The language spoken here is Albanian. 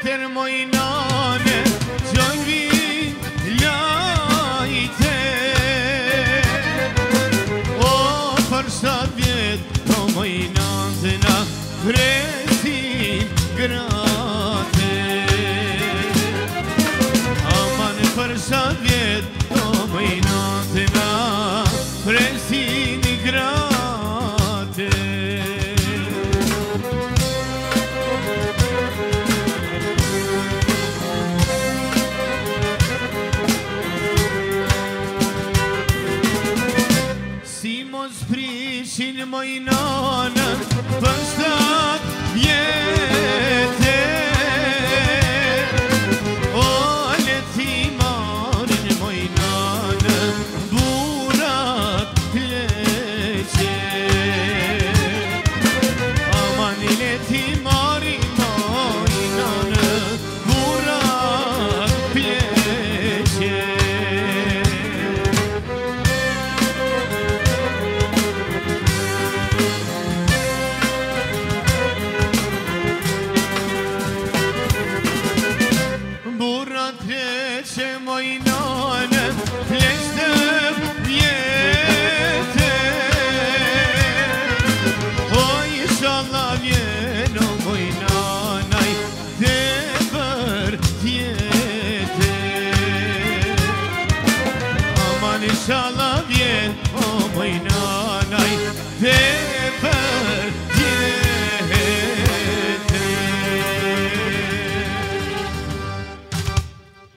ter mojnane Gjovi lajte O për 7 vjet Po mojnante na presin grate Aman për 7 vjet Po mojnante na presin grate Prishin mojnanën për 7 vjete O leti marin mojnanën burat pleqe Aman leti marin mojnanën burat pleqe Që mojnanën pleqte vjete O inshallah vjen o mojnanaj Dhe për tjete Aman inshallah vjen o mojnanaj